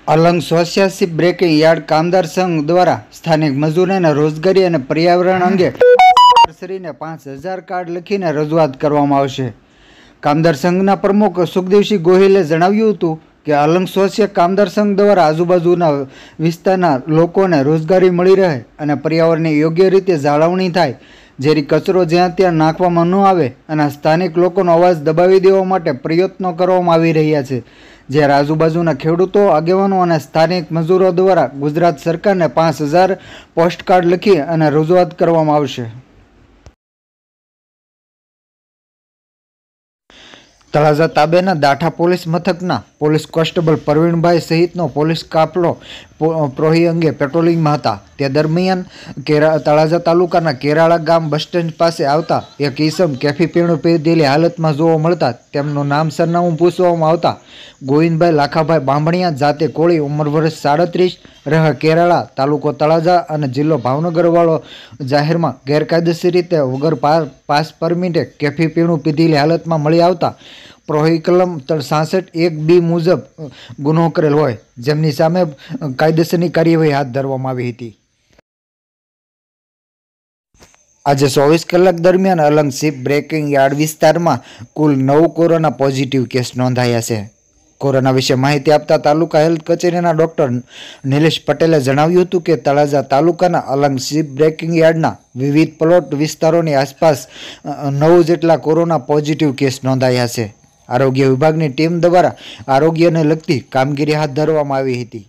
Alang society breaking yard કામદાર સંઘ દ્વારા સ્થાનિક મજૂરોને રોજગારી અને પર્યાવરણ અંગે નર્સરીને 5000 કાર્ડ લખીને રજૂઆત કરવામાં આવશે। કામદાર સંઘના પ્રમુખ સુખદેવસિંહ ગોહિલે જણાવ્યું હતું કે અલંગ સોસાયટી કામદાર સંઘ દ્વારા આજુબાજુના વિસ્તારના લોકોને રોજગારી મળી રહે અને પર્યાવરણની યોગ્ય રીતે જાળવણી થાય, જેથી કચરો જ્યાં ત્યાં નાખવામાં ન આવે અને સ્થાનિક લોકોનો અવાજ દબાવી દેવા માટે પ્રયત્નો કરવામાં આવી રહ્યા છે। જ્યારે આજુબાજુના ખેડૂતો, આગેવાનો અને સ્થાનિક મજૂરો દ્વારા ગુજરાત સરકારને 5000 પોસ્ટકાર્ડ લખી અને રજૂઆત કરવામાં આવશે। તળાજા તાબેના દાઠા પોલીસ મથકના પોલીસ કોન્સ્ટેબલ પ્રવીણભાઈ સહિતનો પોલીસ કાફલો પ્રોહી અંગે પેટ્રોલિંગમાં હતા। તે દરમિયાન તળાજા તાલુકાના કેરાળા ગામ બસ સ્ટેન્ડ પાસે આવતા એક ઈસમ કેફી પીણું પીધેલી હાલતમાં જોવા મળતા તેમનું નામ સરનામું પૂછવામાં આવતા ગોવિંદભાઈ લાખાભાઈ બાંભણિયા, જાતે કોળી, ઉંમર વર્ષ 37, રહે કેરાળા, તાલુકો તળાજા અને જિલ્લો ભાવનગર વાળો જાહેરમાં ગેરકાયદેસર રીતે વગર પાસ પરમિટે કેફી પીણું પીધેલી હાલતમાં મળી આવતા પ્રોહી કલમ 66(1)B મુજબ ગુનો કરેલ હોય, જેમની સામે કાયદેસરની કાર્યવાહી હાથ ધરવામાં આવી હતી। આજે 24 કલાક દરમિયાન અલંગ શિપ બ્રેકિંગ યાર્ડ વિસ્તારમાં કુલ 9 કોરોના પોઝિટિવ કેસ નોંધાયા છે। કોરોના વિશે માહિતી આપતા તાલુકા હેલ્થ કચેરીના ડોક્ટર નિલેશ પટેલે જણાવ્યું હતું કે તળાજા તાલુકાના અલંગ શિપ બ્રેકિંગ યાર્ડના વિવિધ પ્લોટ વિસ્તારોની આસપાસ 9 જેટલા કોરોના પોઝિટિવ કેસ નોંધાયા છે। આરોગ્ય વિભાગની ટીમ દ્વારા આરોગ્યને લગતી કામગીરી હાથ ધરવામાં આવી હતી।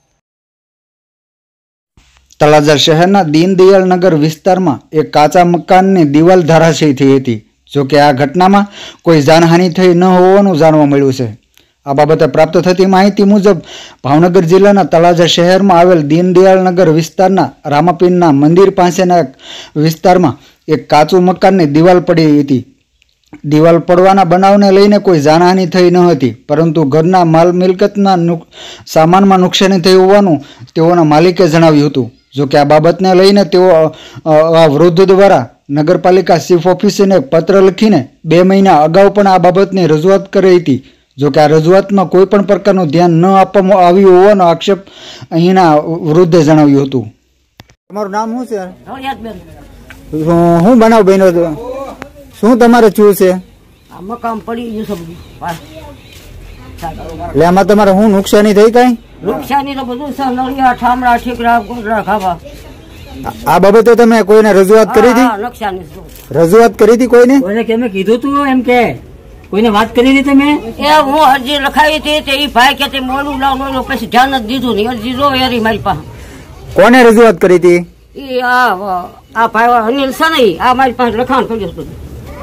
તળાજા શહેરના દીનદયાળ નગર વિસ્તારમાં એક કાચા મકાનની દિવાલ ધરાશયી થઈ હતી। જોકે આ ઘટનામાં કોઈ જાનહાનિ થઈ ન હોવાનું જાણવા મળ્યું છે। આ બાબતે પ્રાપ્ત થતી માહિતી મુજબ ભાવનગર જિલ્લાના તળાજા શહેરમાં આવેલ દીનદયાળ નગર વિસ્તારના રામાપીરના મંદિર પાસેના વિસ્તારમાં એક કાચું મકાનની દિવાલ પડી હતી। દિવાલ પડવાના બનાવને લઈને કોઈ જાનહાનિ થઈ ન હતી, પરંતુ ઘરના માલ મિલકતના સામાનમાં નુકસાની થઈ હોવાનું તેઓના માલિકે જણાવ્યું હતું। જોકે આ બાબતને લઈને તેઓ આ વૃદ્ધ દ્વારા નગરપાલિકા ચીફ ઓફિસરને પત્ર લખીને 2 મહિના અગાઉ પણ આ બાબતની રજૂઆત કરી હતી। જોકે આ રજૂઆતમાં કોઈ પણ પ્રકારનું ધ્યાન ન આપવામાં આવ્યું હોવાનો આક્ષેપ અહીંના વૃદ્ધે જણાવ્યું હતું। તમારું નામ શું છે? શું બનાવ બન્યો? શું તમારે શું છે? મકાન પડી ગયું છે। એટલે આમાં તમારે શું નુકસાની થઈ? કઈ નુકસાની તો બધું છે, નળિયા, ઠામડા, ઠીકરા, કુંડરા ખાવા। આ બાબતે તમે કોઈને રજૂઆત કરી હતી? નુકસાની રજૂઆત કરી હતી કોઈને? કોઈને કેમે કીધું તું? એમ કે કોઈને વાત કરી હતી તમે? એ હું અરજી લખાવી હતી તે ભાઈ કે તે મોડું લાવવાનું, પછી ધ્યાન જ દીધું નહીં। અરજી જો યારી મારી પાસે। કોને રજૂઆત કરી હતી? એ આ ભાઈ અનિલ છે ને, આ મારી પાસે લખાણ કર્યું હતું।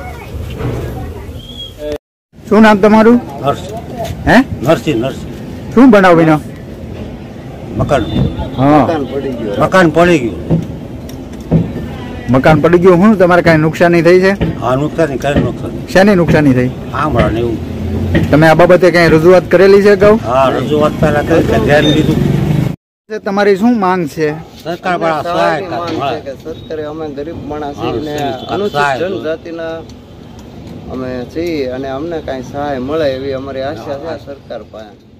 શું નામ તમારું? હે નરસિંહ। શું બનાવ બન્યો? મકાન મકાન પડી ગયું। મકાન પડી ગયું। શું તમારે કઈ નુકસાની થઈ છે? હા, નુકસાની કઈ નુકસાની? શેની નુકસાની થઈ? આમળા ને એવું। તમે આ બાબતે કઈ રજૂઆત કરેલી છે અગાઉ? હા, રજૂઆત પહેલા કરી, ધ્યાન દીધું। તમારી શું માંગ છે? સરકાર વાળા સહાય કરે। સરકારે અમે ગરીબ માણસ છીએ, અનુસૂચિત જનજાતિના અમે છીએ અને અમને કઈ સહાય મળે એવી અમારી આશા છે સરકાર પાસે।